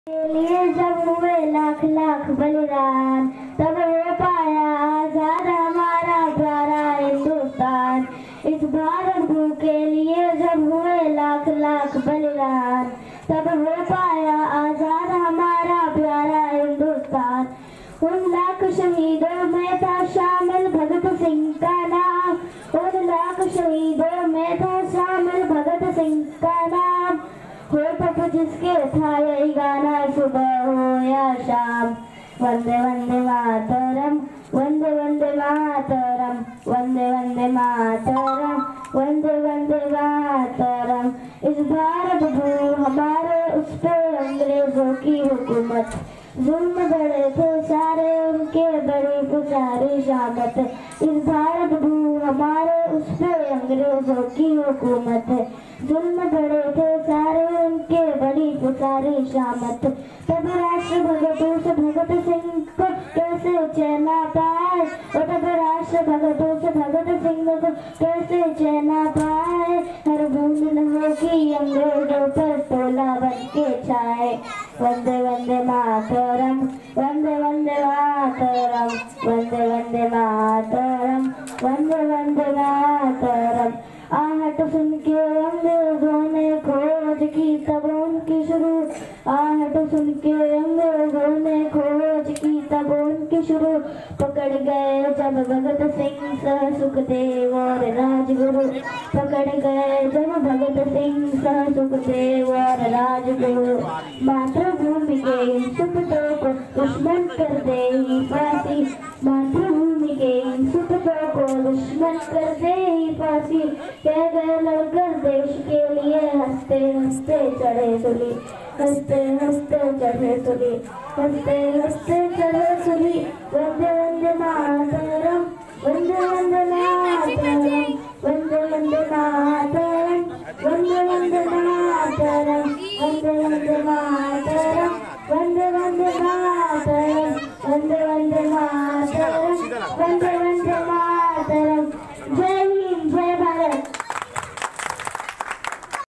के लिए जब हुए लाख लाख बलिदान, तब हो पाया आजाद हमारा प्यारा हिंदुस्तान। इस भारत भूमि के लिए जब हुए लाख लाख बलिदान, तब हो पाया आजाद हमारा प्यारा हिंदुस्तान। उन लाख शहीदों में था शामिल भगत सिंह का नाम, उन लाख शहीदों में था शामिल भगत सिंह का नाम। हो तब जिसके था यही गाना सुबह हो या शाम। वंदे वंदे मातरम, वंदे वंदे मातरम, वंदे वंदे मातरम, वंदे वंदे मातरम। इस भारत भूमि हमारे, उस पे अंग्रेजों की हुकूमत। जुल्म बड़े थे सारे उनके, बड़ी पुजारी शामत। इस भारत भूमि हमारे, उस पे अंग्रेजों की हुकूमत है। जुल्म बड़े थे सारे उनके, बड़ी पुजारी शामत। तब राष्ट्र भगत उस भगत सिंह को कैसे चैना पाए, और तब राष्ट्र भगत उस भगत सिंह को कैसे चैना पाए। हर बूंद लहू की अंग्रेजों पर तोला बन के छाए। वंदे वंदे मातरम, वंदे वंदे मातरम, वंदे वंदे मातरम, वंदे वंदे मातरम। आहट सुन के अंग्रेजों ने खोज की तब उनकी शुरू, आहट सुन के अंग्रेजों ने खोज की तब उनकी शुरू। पकड़ गए जब भगत सिंह सह सुखदेव और राजगुरु, पकड़ गए जब भगत सिंह सह सुखदेव और राजगुरु। मातृभूमि के इन सुपुत्रों को दुश्मन कर दे ही फांसी, मातृभूमि के इन सुपुत्रों को दुश्मन कर दे ही फांसी। कह गए लड़कर देश के लिए, हंसते हंसते चढ़े सूली, हंसते हंसते चढ़े सूली, हंसते हंसते चढ़े सूली। वंदे वंदे मातरम, वंदे वंदे मातरम, वंदे वंदे मातरम, वंदे वंदे मातरम, वंदे वंदे मातरम, वंदे वंदे मातरम, वंदे